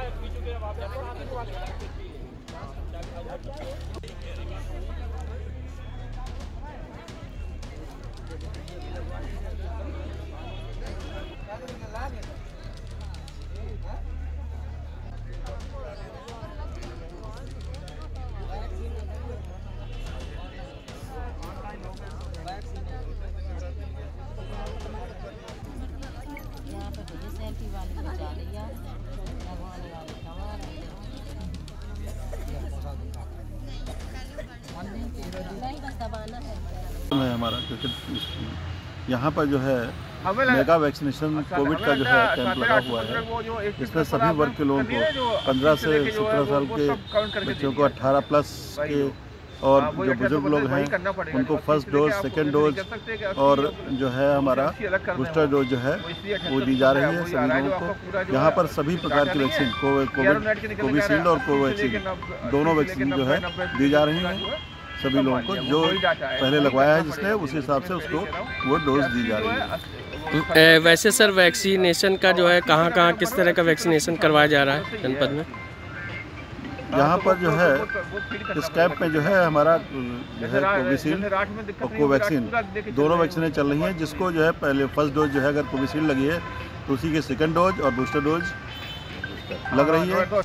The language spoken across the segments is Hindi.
है हमारा क्योंकि यहाँ पर जो है मेगा वैक्सीनेशन कोविड का जो है कैंप लगा हुआ है। इसमें सभी वर्ग के लोगों को 15 से 17 साल के बच्चों को 18 प्लस के और जो बुजुर्ग लोग हैं उनको फर्स्ट डोज, सेकेंड डोज और जो है हमारा बूस्टर डोज जो है वो दी जा रही है सभी लोगों को। यहाँ पर सभी प्रकार की वैक्सीन कोविशील्ड और कोवैक्सीन दोनों वैक्सीन जो है दी जा रही हैं सभी लोगों को। जो पहले लगवाया है जिसने उस हिसाब से उसको वो डोज दी जा रही है। वैसे सर वैक्सीनेशन का जो है कहाँ किस तरह का वैक्सीनेशन करवाया जा रहा है जनपद में? यहाँ पर जो है इस कैंप में जो है हमारा जो है कोविशील्ड और कोवैक्सीन दोनों वैक्सीनें चल रही हैं। जिसको जो है पहले फर्स्ट डोज जो है अगर कोविशील्ड लगी है तो उसी के सेकंड डोज और बूस्टर डोज लग रही है।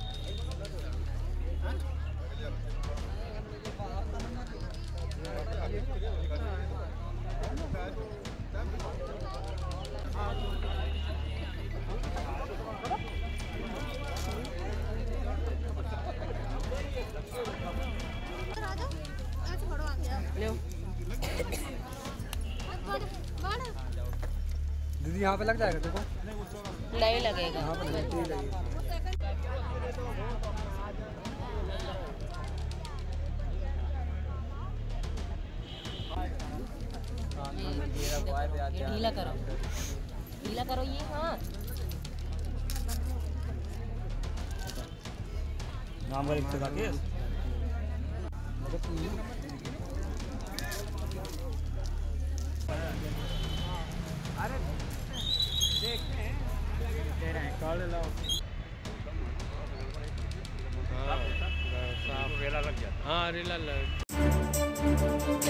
दीदी यहाँ पे लग जाएगा देखो? नहीं लगेगा। यहाँ पे नहीं लगेगा। ढीला करो ये। हाँ नाम का लिखते था अरे देखते हैं दे रहे हैं कॉल लाओ। हाँ रेला लग जाता। हाँ रेला लग